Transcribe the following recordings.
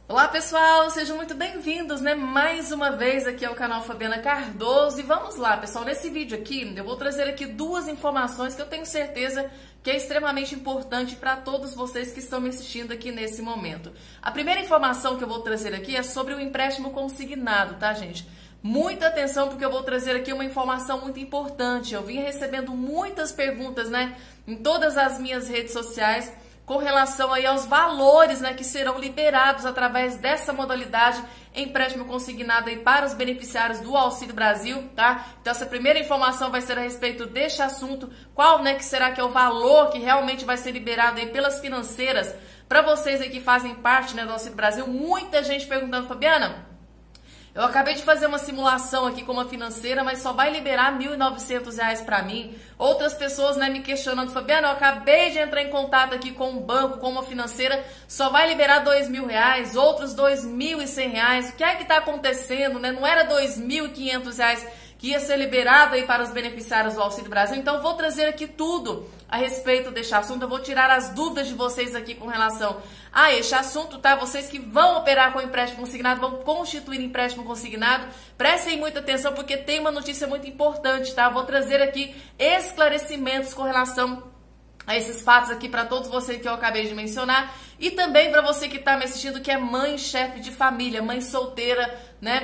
Olá pessoal, sejam muito bem-vindos, mais uma vez aqui ao canal Fabiana Cardoso. E vamos lá pessoal, nesse vídeo aqui eu vou trazer aqui duas informações que eu tenho certeza que é extremamente importante para todos vocês que estão me assistindo aqui nesse momento. A primeira informação que eu vou trazer aqui é sobre o empréstimo consignado, tá gente? Muita atenção porque eu vou trazer aqui uma informação muito importante. Eu vim recebendo muitas perguntas, em todas as minhas redes sociais com relação aí aos valores, que serão liberados através dessa modalidade empréstimo consignado aí para os beneficiários do Auxílio Brasil, tá? Então essa primeira informação vai ser a respeito deste assunto, qual, que será que é o valor que realmente vai ser liberado aí pelas financeiras para vocês aí que fazem parte, do Auxílio Brasil. Muita gente perguntando, Fabiana, eu acabei de fazer uma simulação aqui com uma financeira, mas só vai liberar R$ 1.900 para mim. Outras pessoas, me questionando, Fabiana, eu acabei de entrar em contato aqui com um banco, com uma financeira, só vai liberar R$ 2.000, outros R$ 2.100. O que é que está acontecendo, Não era R$ 2.500 que ia ser liberado aí para os beneficiários do Auxílio Brasil. Então, vou trazer aqui tudo a respeito deste assunto. Eu vou tirar as dúvidas de vocês aqui com relação a este assunto, tá? Vocês que vão operar com empréstimo consignado, vão constituir empréstimo consignado, prestem muita atenção porque tem uma notícia muito importante, tá? Vou trazer aqui esclarecimentos com relação a esses fatos aqui para todos vocês que eu acabei de mencionar e também para você que está me assistindo que é mãe, chefe de família, mãe solteira,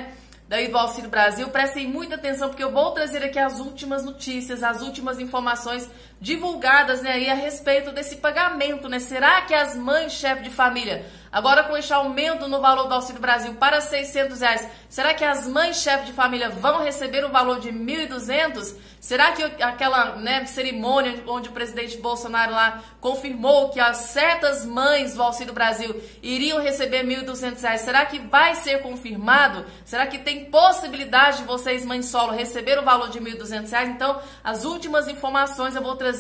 daí do Auxílio Brasil. Prestem muita atenção porque eu vou trazer aqui as últimas notícias, as últimas informações divulgadas, aí a respeito desse pagamento, Será que as mães chefe de família, agora com este aumento no valor do Auxílio Brasil para R$ 600, será que as mães chefe de família vão receber o valor de R$ 1.200? Será que aquela cerimônia onde o presidente Bolsonaro lá confirmou que as certas mães do Auxílio Brasil iriam receber R$ 1.200, será que vai ser confirmado? Será que tem possibilidade de vocês, mães solo, receber o valor de R$ 1.200? Então, as últimas informações eu vou trazer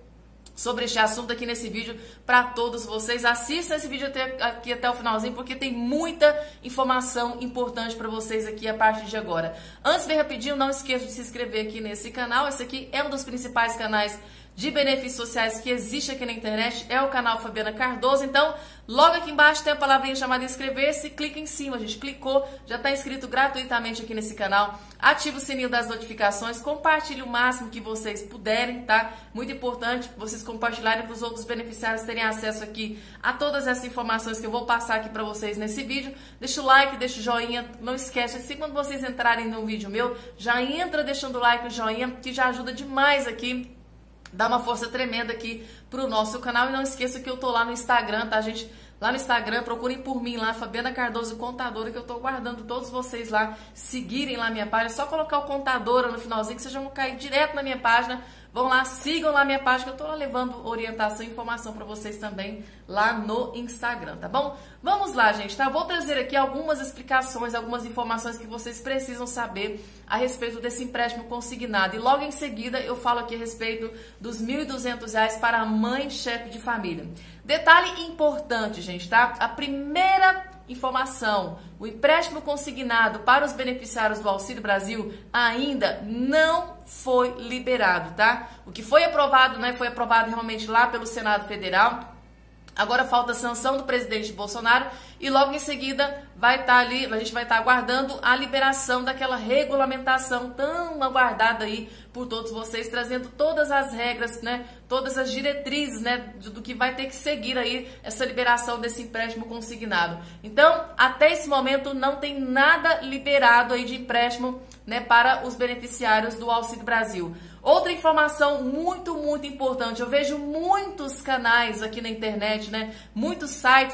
sobre este assunto aqui nesse vídeo para todos vocês. Assistam esse vídeo aqui até o finalzinho porque tem muita informação importante para vocês aqui a partir de agora. Antes, bem rapidinho, não esqueça de se inscrever aqui nesse canal. Esse aqui é um dos principais canais de benefícios sociais que existe aqui na internet, é o canal Fabiana Cardoso. Então, logo aqui embaixo tem a palavrinha chamada inscrever-se, clica em cima, a gente clicou, já está inscrito gratuitamente aqui nesse canal, ativa o sininho das notificações, compartilhe o máximo que vocês puderem, tá? Muito importante vocês compartilharem para os outros beneficiários terem acesso aqui a todas essas informações que eu vou passar aqui para vocês nesse vídeo. Deixa o like, deixa o joinha, não esquece, assim quando vocês entrarem no vídeo meu, já entra deixando o like e o joinha, que já ajuda demais aqui. Dá uma força tremenda aqui pro nosso canal. E não esqueça que eu tô lá no Instagram, tá, gente? Lá no Instagram, procurem por mim lá, Fabiana Cardoso Contadora, que eu tô guardando todos vocês lá, seguirem lá minha página. É só colocar o Contadora no finalzinho, que vocês já vão cair direto na minha página. Vão lá, sigam lá minha página, que eu tô lá levando orientação e informação para vocês também lá no Instagram, tá bom? Vamos lá, gente, tá? Vou trazer aqui algumas explicações, algumas informações que vocês precisam saber a respeito desse empréstimo consignado. E logo em seguida eu falo aqui a respeito dos R$ 1.200 para a mãe chefe de família. Detalhe importante, gente, tá? A primeira informação, o empréstimo consignado para os beneficiários do Auxílio Brasil ainda não foi liberado, tá? O que foi aprovado, foi aprovado realmente lá pelo Senado Federal. Agora falta a sanção do presidente Bolsonaro e logo em seguida vai estar ali, a gente vai estar aguardando a liberação daquela regulamentação tão aguardada aí por todos vocês, trazendo todas as regras, todas as diretrizes, do que vai ter que seguir aí essa liberação desse empréstimo consignado. Então, até esse momento não tem nada liberado aí de empréstimo, para os beneficiários do Auxílio Brasil. Outra informação muito, muito importante, eu vejo muitos canais aqui na internet, muitos sites,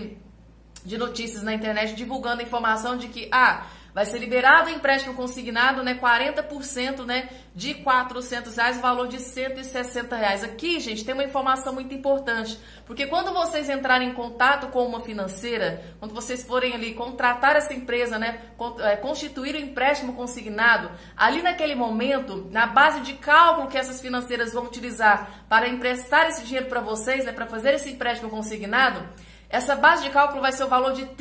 de notícias na internet divulgando a informação de que, vai ser liberado o empréstimo consignado, 40%, de R$ 400, o valor de R$ 160. Aqui, gente, tem uma informação muito importante, porque quando vocês entrarem em contato com uma financeira, quando vocês forem ali contratar essa empresa, constituir o empréstimo consignado, ali naquele momento, na base de cálculo que essas financeiras vão utilizar para emprestar esse dinheiro para vocês, para fazer esse empréstimo consignado, essa base de cálculo vai ser o valor de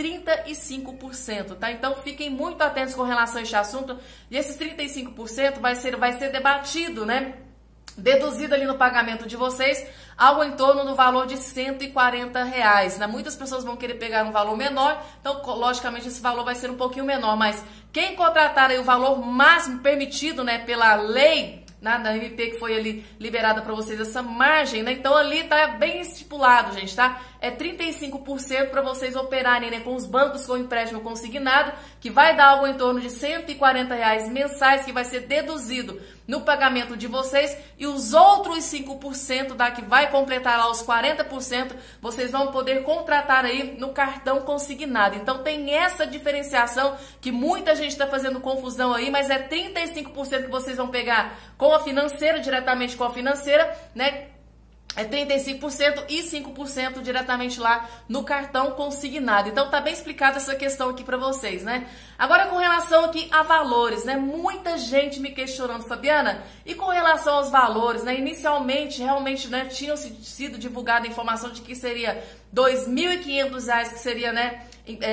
35%, tá? Então, fiquem muito atentos com relação a este assunto. E esses 35% vai ser debatido, deduzido ali no pagamento de vocês algo em torno do valor de R$140, né? Muitas pessoas vão querer pegar um valor menor, então logicamente esse valor vai ser um pouquinho menor, mas quem contratar aí o valor máximo permitido, né, pela lei da MP que foi ali liberada para vocês, essa margem, né? Então ali tá bem estipulado, gente, tá? É 35% para vocês operarem, né, com os bancos com empréstimo consignado, que vai dar algo em torno de R$140 mensais, que vai ser deduzido no pagamento de vocês, e os outros 5%, tá, que vai completar lá os 40%, vocês vão poder contratar aí no cartão consignado. Então tem essa diferenciação que muita gente está fazendo confusão aí, mas é 35% que vocês vão pegar com a financeira, diretamente com a financeira, né? É 35% e 5% diretamente lá no cartão consignado. Então tá bem explicada essa questão aqui para vocês, né? Agora com relação aqui a valores, né? Muita gente me questionando, Fabiana, e com relação aos valores, né? Inicialmente, realmente, né, tinham sido divulgada a informação de que seria R$2.500 que seria, né,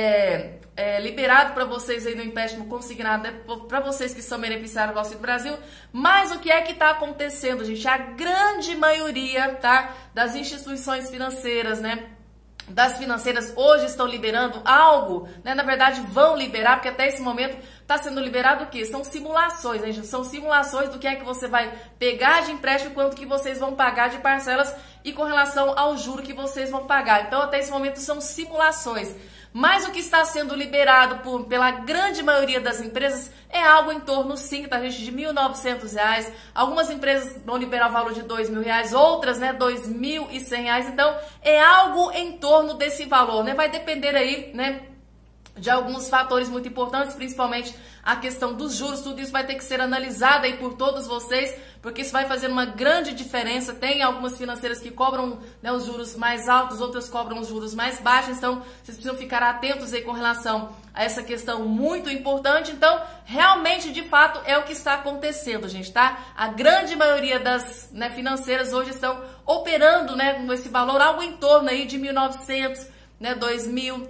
liberado para vocês aí no empréstimo consignado, né, para vocês que são beneficiários do Auxílio Brasil. Mas o que é que está acontecendo, gente? A grande maioria, tá, das instituições financeiras, né, das financeiras hoje estão liberando algo, né? Na verdade vão liberar, porque até esse momento está sendo liberado o quê? São simulações, gente. São simulações do que é que você vai pegar de empréstimo, quanto que vocês vão pagar de parcelas e com relação ao juro que vocês vão pagar. Então até esse momento são simulações. Mas o que está sendo liberado pela grande maioria das empresas é algo em torno, sim, tá, gente, de R$1.900. Algumas empresas vão liberar o valor de R$2.000, outras, né, R$2.100. Então, é algo em torno desse valor, né? Vai depender aí, né, de alguns fatores muito importantes, principalmente a questão dos juros. Tudo isso vai ter que ser analisado aí por todos vocês, porque isso vai fazer uma grande diferença. Tem algumas financeiras que cobram, né, os juros mais altos, outras cobram os juros mais baixos, então vocês precisam ficar atentos aí com relação a essa questão muito importante. Então, realmente, de fato, é o que está acontecendo, gente, tá? A grande maioria das, né, financeiras hoje estão operando, né, com esse valor, algo em torno aí de R$1.900, né, R$2.000,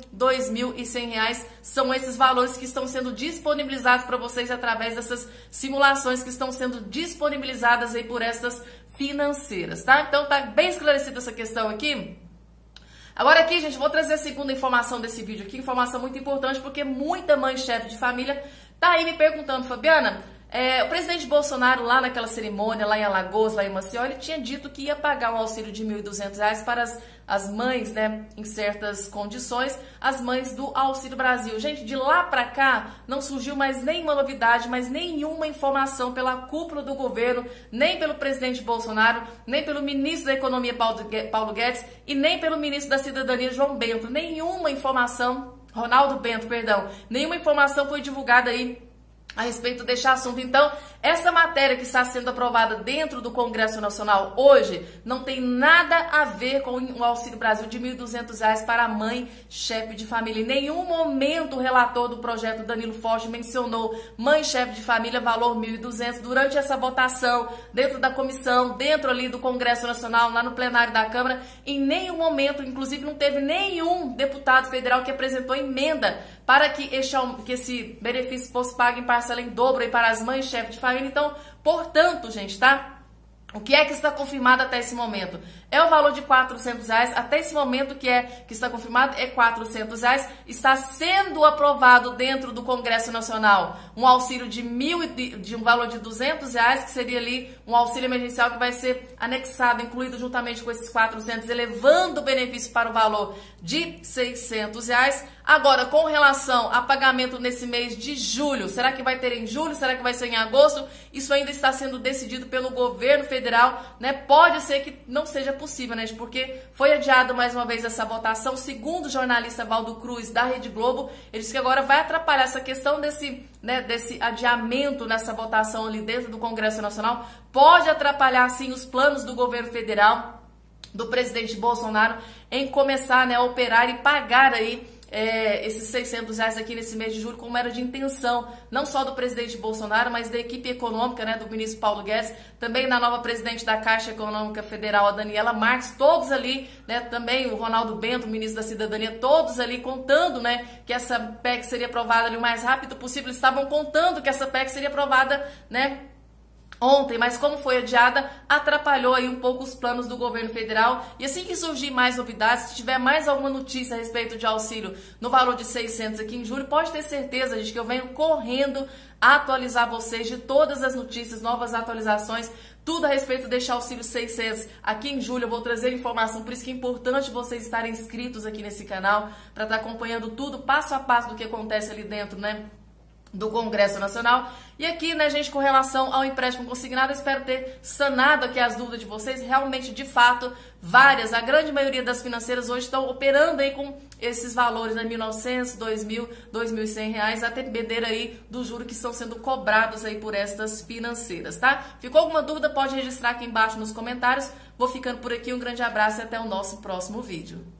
R$2.100, são esses valores que estão sendo disponibilizados para vocês através dessas simulações que estão sendo disponibilizadas aí por essas financeiras, tá? Então tá bem esclarecida essa questão aqui. Agora aqui, gente, vou trazer a segunda informação desse vídeo aqui, informação muito importante, porque muita mãe chefe de família tá aí me perguntando, Fabiana, o presidente Bolsonaro, lá naquela cerimônia, lá em Alagoas, lá em Maceió, ele tinha dito que ia pagar um auxílio de R$1.200 para as mães, né, em certas condições, as mães do Auxílio Brasil. Gente, de lá para cá não surgiu mais nenhuma novidade, mais nenhuma informação pela cúpula do governo, nem pelo presidente Bolsonaro, nem pelo ministro da Economia Paulo Guedes e nem pelo ministro da Cidadania João Bento. Nenhuma informação, Ronaldo Bento, perdão, nenhuma informação foi divulgada aí a respeito deste assunto. Então, essa matéria que está sendo aprovada dentro do Congresso Nacional hoje não tem nada a ver com o Auxílio Brasil de R$1.200 para a mãe chefe de família. Em nenhum momento o relator do projeto, Danilo Forte, mencionou mãe chefe de família, valor R$1.200. Durante essa votação, dentro da comissão, dentro ali do Congresso Nacional, lá no plenário da Câmara, em nenhum momento, inclusive não teve nenhum deputado federal que apresentou emenda para que esse benefício fosse pago em parcela em dobro aí para as mães chefes de família. Então, portanto, gente, tá? O que é que está confirmado até esse momento? É o valor de R$400, até esse momento que está confirmado é R$400, está sendo aprovado dentro do Congresso Nacional um auxílio de um valor de R$200, que seria ali um auxílio emergencial que vai ser anexado, incluído juntamente com esses R$400, elevando o benefício para o valor de R$600. Agora, com relação a pagamento nesse mês de julho, será que vai ter em julho? Será que vai ser em agosto? Isso ainda está sendo decidido pelo governo federal, né? Pode ser que não seja possível, né? Porque foi adiado mais uma vez essa votação. Segundo o jornalista Valdo Cruz, da Rede Globo, ele disse que agora vai atrapalhar essa questão desse adiamento nessa votação ali dentro do Congresso Nacional. Pode atrapalhar, sim, os planos do governo federal, do presidente Bolsonaro, em começar, né, a operar e pagar aí esses R$600 aqui nesse mês de julho, como era de intenção, não só do presidente Bolsonaro, mas da equipe econômica, né, do ministro Paulo Guedes, também da nova presidente da Caixa Econômica Federal, a Daniela Marques, todos ali, né, também o Ronaldo Bento, o ministro da Cidadania, todos ali contando, né, que essa PEC seria aprovada ali o mais rápido possível. Eles estavam contando que essa PEC seria aprovada, né, ontem, mas como foi adiada, atrapalhou aí um pouco os planos do governo federal. E assim que surgir mais novidades, se tiver mais alguma notícia a respeito de auxílio no valor de 600 aqui em julho, pode ter certeza, gente, que eu venho correndo atualizar vocês de todas as notícias, novas atualizações, tudo a respeito desse auxílio 600 aqui em julho. Eu vou trazer informação, por isso que é importante vocês estarem inscritos aqui nesse canal para estar acompanhando tudo passo a passo do que acontece ali dentro, né, do Congresso Nacional. E aqui, né, gente, com relação ao empréstimo consignado, eu espero ter sanado aqui as dúvidas de vocês. Realmente, de fato, a grande maioria das financeiras hoje estão operando aí com esses valores, né, R$1.900, R$2.000, R$2.100, a depender aí do juro que estão sendo cobrados aí por estas financeiras, tá? Ficou alguma dúvida? Pode registrar aqui embaixo nos comentários. Vou ficando por aqui, um grande abraço e até o nosso próximo vídeo.